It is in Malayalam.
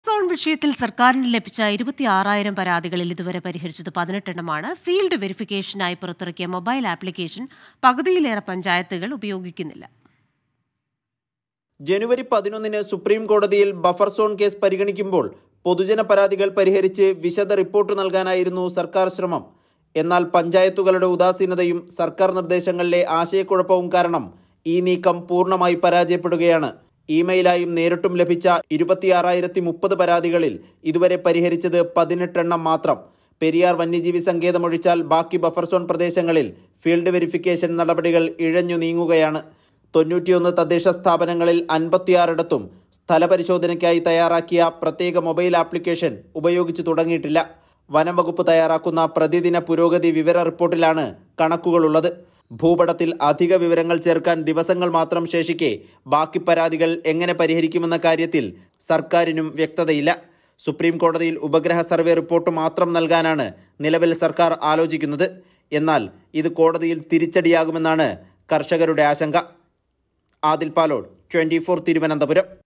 സോൺ വിഷയത്തിൽ സർക്കാരിന് ലഭിച്ച 26,000 പരാതികളിൽ ഇതുവരെ പരിഹരിച്ചത് 18 എണ്ണമാണ്. ഫീൽഡ് വെരിഫിക്കേഷനായി പുറത്തിറക്കിയ മൊബൈൽ ആപ്ലിക്കേഷൻ പകുതിയിലേറെ പഞ്ചായത്തുകൾ ഉപയോഗിക്കുന്നില്ല. ജനുവരി 11 സുപ്രീം കോടതിയിൽ ബഫർസോൺ കേസ് പരിഗണിക്കുമ്പോൾ പൊതുജന പരാതികൾ പരിഹരിച്ച് വിശദ റിപ്പോർട്ട് നൽകാനായിരുന്നു സർക്കാർ ശ്രമം. എന്നാൽ പഞ്ചായത്തുകളുടെ ഉദാസീനതയും സർക്കാർ നിർദ്ദേശങ്ങളിലെ ആശയക്കുഴപ്പവും കാരണം ഈ നീക്കം പൂർണ്ണമായി പരാജയപ്പെടുകയാണ്. ഇമെയിലായും നേരിട്ടും ലഭിച്ച 26,030 പരാതികളിൽ ഇതുവരെ പരിഹരിച്ചത് 18 എണ്ണം മാത്രം. പെരിയാർ വന്യജീവി സങ്കേതമൊഴിച്ചാൽ ബാക്കി ബഫർസോൺ പ്രദേശങ്ങളിൽ ഫീൽഡ് വെരിഫിക്കേഷൻ നടപടികൾ ഇഴഞ്ഞു നീങ്ങുകയാണ്. 91 തദ്ദേശ സ്ഥാപനങ്ങളിൽ 56 സ്ഥലപരിശോധനയ്ക്കായി തയ്യാറാക്കിയ പ്രത്യേക മൊബൈൽ ആപ്ലിക്കേഷൻ ഉപയോഗിച്ചു തുടങ്ങിയിട്ടില്ല. വനം വകുപ്പ് തയ്യാറാക്കുന്ന പ്രതിദിന പുരോഗതി വിവര റിപ്പോർട്ടിലാണ് കണക്കുകളുള്ളത്. ഭൂപടത്തിൽ അധിക വിവരങ്ങൾ ചേർക്കാൻ ദിവസങ്ങൾ മാത്രം ശേഷിക്കെ ബാക്കി പരാതികൾ എങ്ങനെ പരിഹരിക്കുമെന്ന കാര്യത്തിൽ സർക്കാരിനും വ്യക്തതയില്ല. സുപ്രീം കോടതിയിൽ ഉപഗ്രഹ സർവേ റിപ്പോർട്ട് മാത്രം നൽകാനാണ് നിലവിൽ സർക്കാർ ആലോചിക്കുന്നത്. എന്നാൽ ഇത് കോടതിയിൽ തിരിച്ചടിയാകുമെന്നാണ് കർഷകരുടെ ആശങ്ക. ആദിൽ പാലോട്, 24 തിരുവനന്തപുരം.